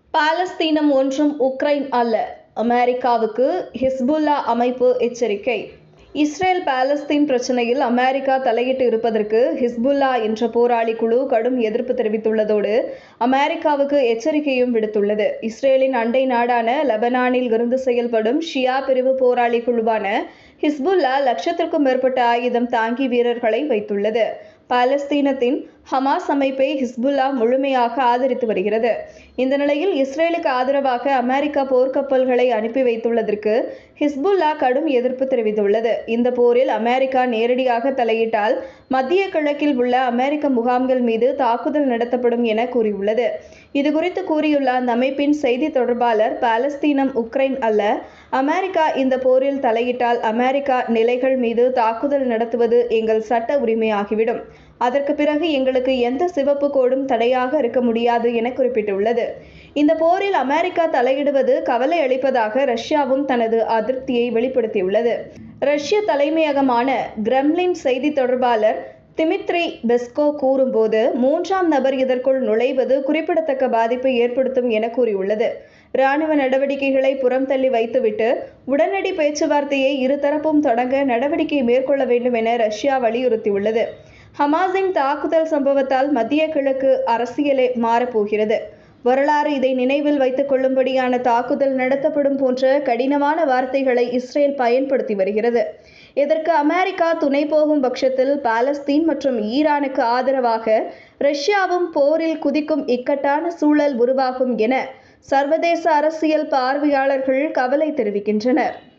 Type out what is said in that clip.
பாலஸ்தீனம் ஒன்றும் உக்ரைன் அல்ல. அமெரிக்காவுக்கு ஹிஸ்புல்லா அமைப்பு எச்சரிக்கை. இஸ்ரேல் பாலஸ்தீன் பிரச்சினையில் அமெரிக்கா தலையிட்டு இருப்பதற்கு ஹிஸ்புல்லா என்ற போராளி குழு கடும் எதிர்ப்பு தெரிவித்துள்ளதோடு அமெரிக்காவுக்கு எச்சரிக்கையும் விடுத்துள்ளது. இஸ்ரேலின் அண்டை நாடான லெபனானில் இருந்து செயல்படும் ஷியா பிரிவு போராளி குழுவான ஹிஸ்புல்லா லட்சத்திற்கும் மேற்பட்ட ஆயுதம் தாங்கி வீரர்களை வைத்துள்ளது. பாலஸ்தீனத்தின் ஹமாஸ் அமைப்பை ஹிஸ்புல்லா முழுமையாக ஆதரித்து வருகிறது. இந்த நிலையில் இஸ்ரேலுக்கு ஆதரவாக அமெரிக்கா போர்க்கப்பல்களை அனுப்பி வைத்துள்ளதற்கு ஹிஸ்புல்லா கடும் எதிர்ப்பு தெரிவித்துள்ளது. இந்த போரில் அமெரிக்கா நேரடியாக தலையிட்டால் மத்திய கிழக்கில் உள்ள அமெரிக்க முகாம்கள் மீது தாக்குதல் நடத்தப்படும் என கூறியுள்ளது. இதுகுறித்து கூறியுள்ள அந்த அமைப்பின் செய்தி தொடர்பாளர், பாலஸ்தீனம் உக்ரைன் அல்ல. அமெரிக்கா இந்த போரில் தலையிட்டால் அமெரிக்கா நிலைகள் மீது தாக்குதல் நடத்துவது எங்கள் சட்ட உரிமையாகிவிடும். அதற்கு பிறகு எங்களுக்கு எந்த சிவப்பு கோடும் தடையாக இருக்க முடியாது என குறிப்பிட்டுள்ளது. இந்த போரில் அமெரிக்கா தலையிடுவது கவலை அளிப்பதாக ரஷ்யாவும் தனது அதிருப்தியை வெளிப்படுத்தியுள்ளது. ரஷ்ய தலைமையகமான கிரெம்லின் செய்தி தொடர்பாளர் திமித்ரி பெஸ்கோ கூறும்போது, மூன்றாம் நபர் இதற்குள் நுழைவது குறிப்பிடத்தக்க பாதிப்பை ஏற்படுத்தும் என கூறியுள்ளது. இராணுவ நடவடிக்கைகளை புறம் தள்ளி வைத்துவிட்டு உடனடி பேச்சுவார்த்தையை இருதரப்பும் தொடங்க நடவடிக்கை மேற்கொள்ள வேண்டும் என ரஷ்யா வலியுறுத்தியுள்ளது. ஹமாஸின் தாக்குதல் சம்பவத்தால் மத்திய கிழக்கு அரசியலே மாறப்போகிறது. வரலாறு இதை நினைவில் வைத்துக் கொள்ளும்படியான தாக்குதல் நடத்தப்படும் போன்ற கடினமான வார்த்தைகளை இஸ்ரேல் பயன்படுத்தி வருகிறது. இதற்கு அமெரிக்கா துணை போகும் பட்சத்தில் பாலஸ்தீன் மற்றும் ஈரானுக்கு ஆதரவாக ரஷ்யாவும் போரில் குதிக்கும் இக்கட்டான சூழல் உருவாகும் என சர்வதேச அரசியல் பார்வையாளர்கள் கவலை தெரிவிக்கின்றனர்.